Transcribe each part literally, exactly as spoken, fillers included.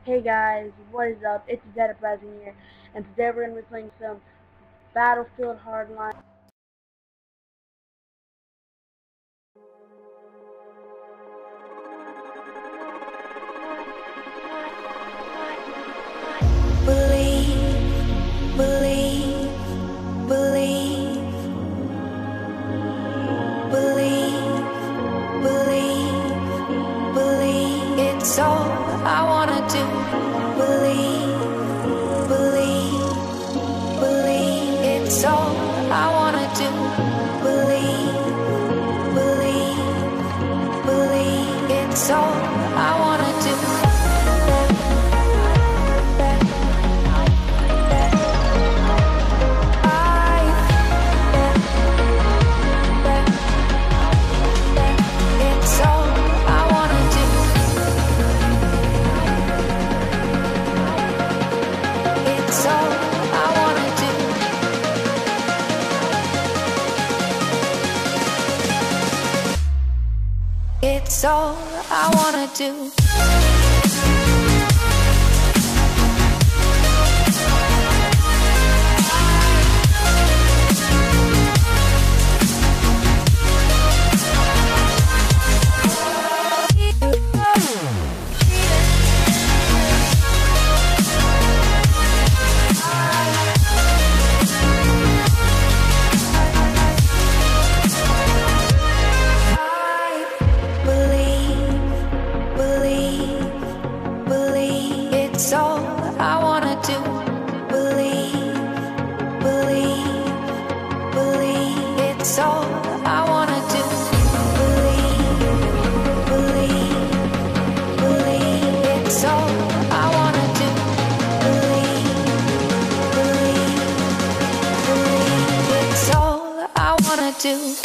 Hey guys, what is up? It's Dead Uprising here, and today we're going to be playing some Battlefield Hardline. Believe, believe, believe, believe, believe, believe. It's all I wanna do. Believe, believe, believe. It's all I wanna do. Believe, believe, believe. It's all I wanna do. It's all I wanna do. It's all I wanna do. Believe, believe, believe. It's all I wanna do. Believe, believe, believe. It's all I wanna do. Believe, believe, believe. It's all I wanna do.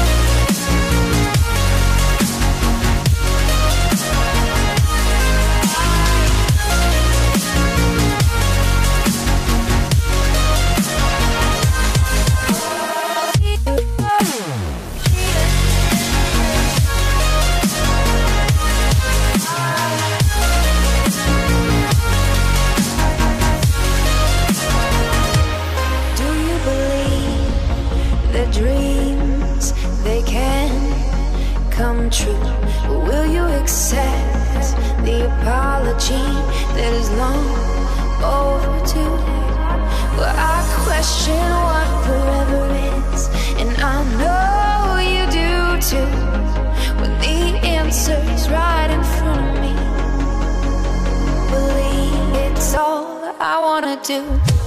Dreams, they can come true. Will you accept the apology that is long overdue? Well, I question what forever is, and I know you do too. When the answer's right in front of me, believe it's all I wanna do.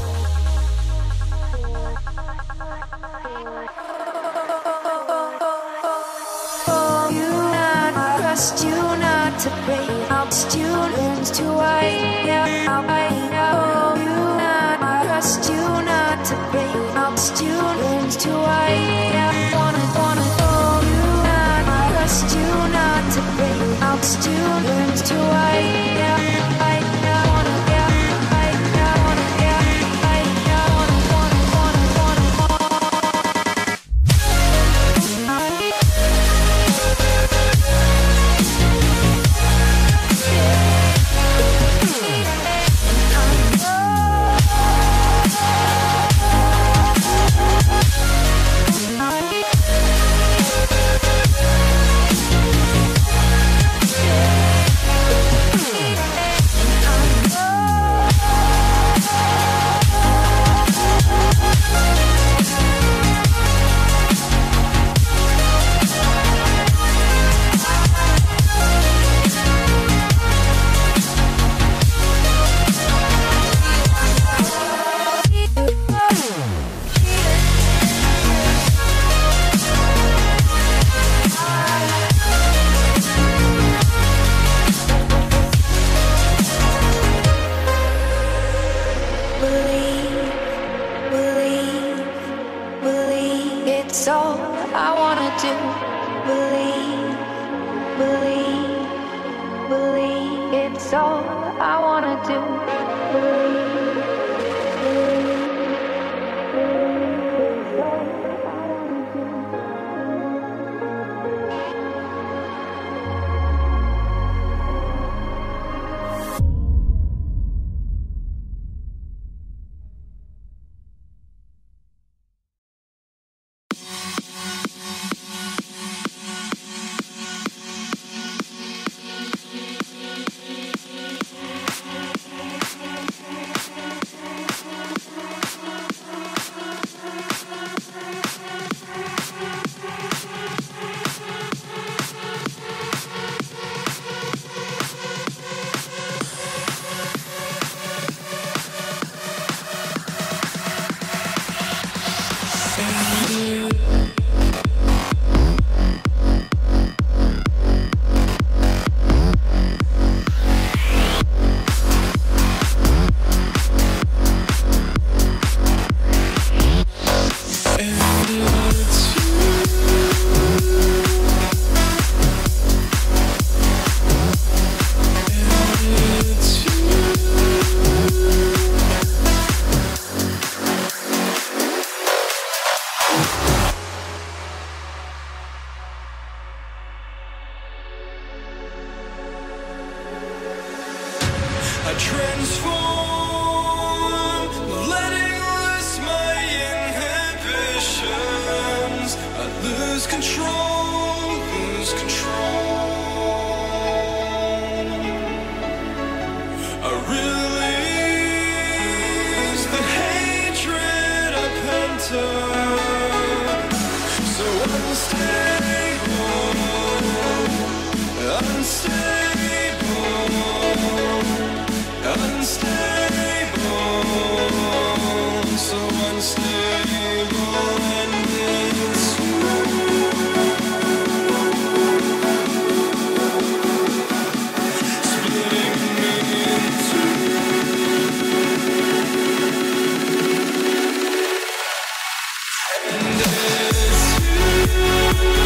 Trust you not to break. I'll trust you learns to wait. I know you not. I trust you not to break. I'll trust you learns to wait. I wanna, wanna know you not. I trust you not to break. I'll trust you learns to wait. I wanna, yeah. I wanna, yeah. I wanna, wanna, wanna, wanna, wanna. It's all I wanna do. Believe, believe, believe. It's all I wanna do. Believe, believe, believe. It's all I wanna do. I transform, letting loose my inhibitions. I lose control, lose control. I release the hatred I pent up. So unstable, unstable, unstable, so unstable, and it's splitting me in two. And it's you.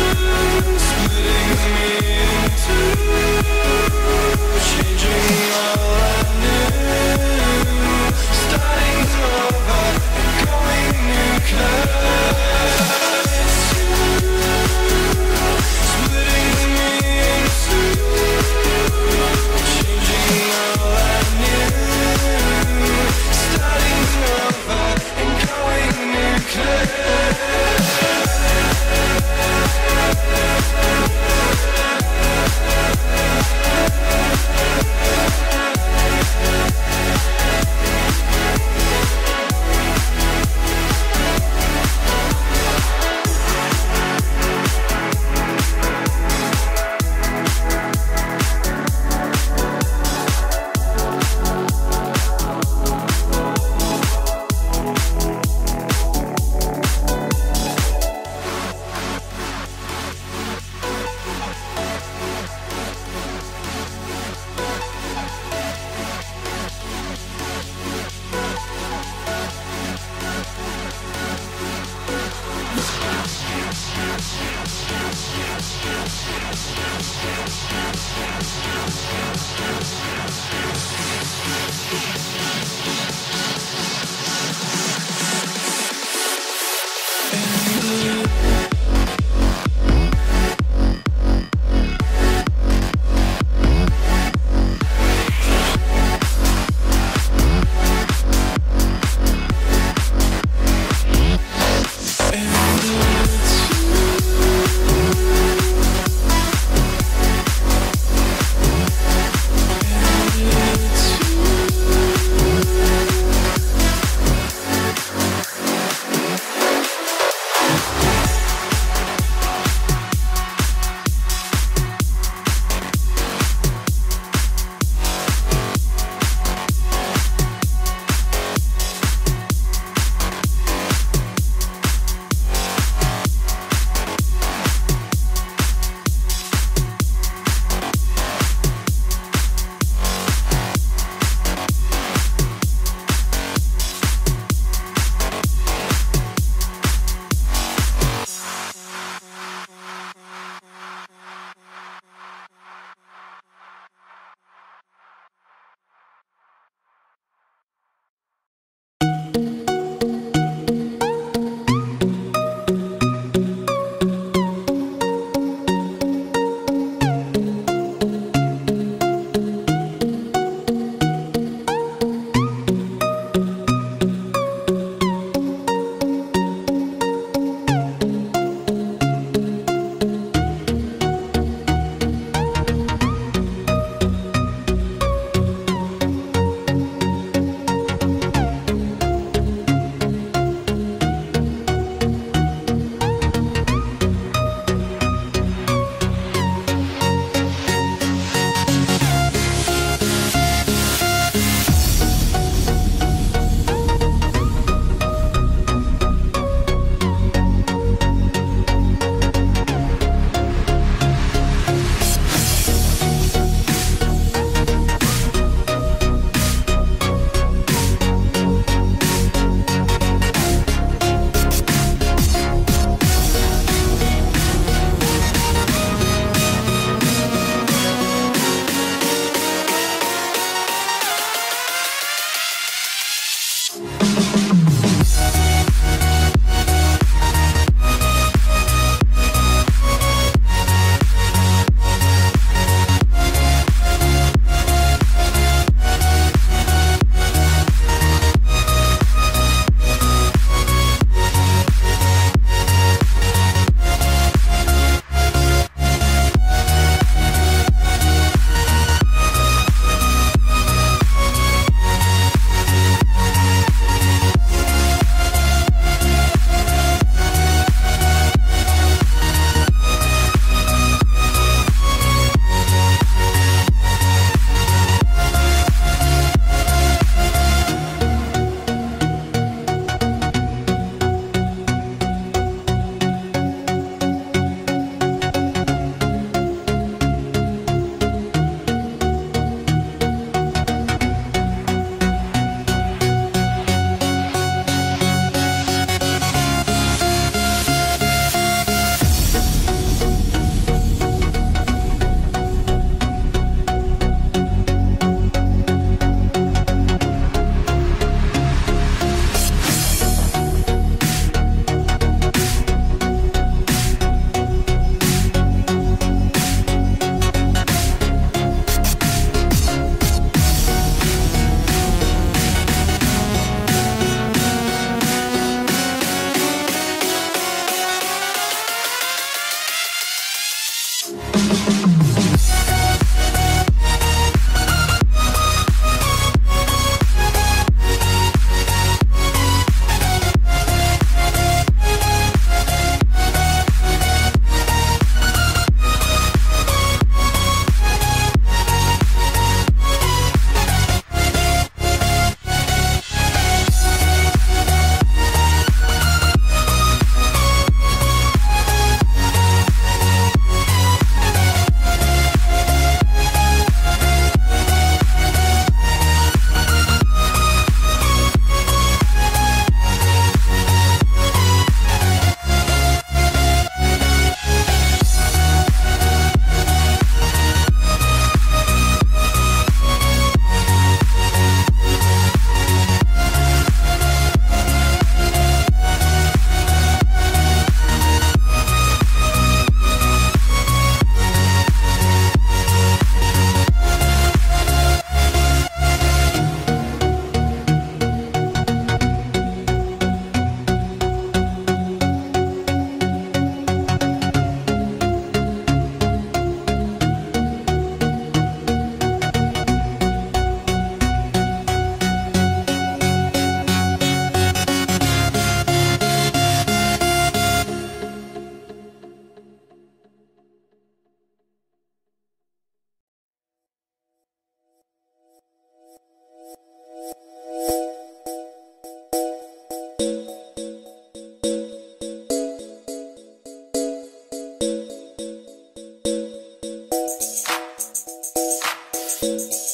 Thank